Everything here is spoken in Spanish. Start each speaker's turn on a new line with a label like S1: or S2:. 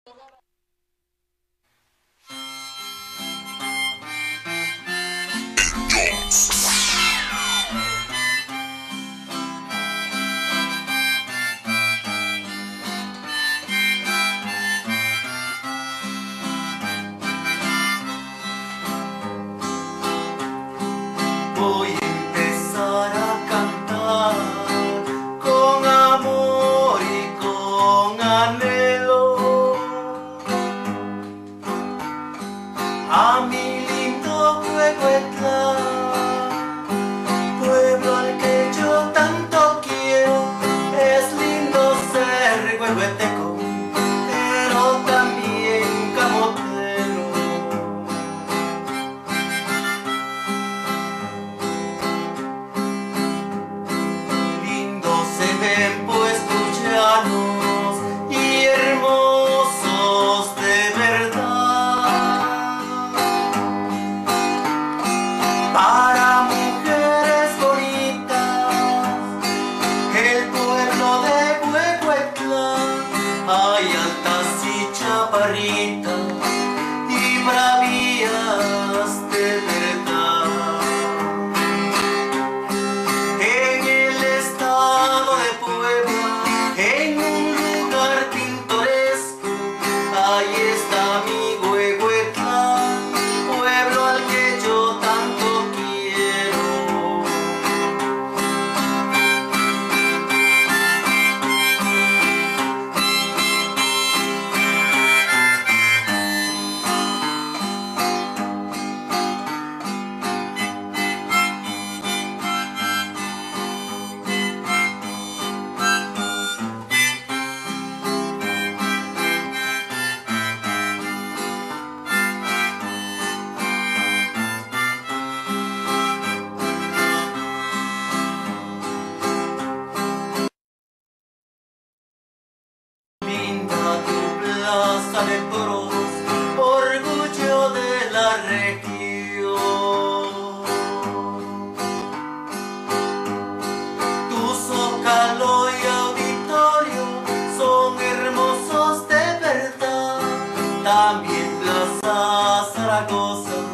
S1: Voy a empezar a cantar con amor y con anhelo a mi lindo Huehuetlán, pueblo al que yo tanto quiero. Es lindo ser huehueteco, pero también camotero. Lindos se ven pues tus llanos y hermosos de verdad. Para mujeres bonitas, el pueblo de Huehuetlán, hay altas y chaparritas y bravías de verdad. En el estado de Puebla, en un lugar pintoresco, ahí está mi Huehuetlán, pueblo al que yo tanto quiero. Linda tu plaza de toros, orgullo de la región. Tu zócalo y auditorio son hermosos de verdad, también Plaza Zaragoza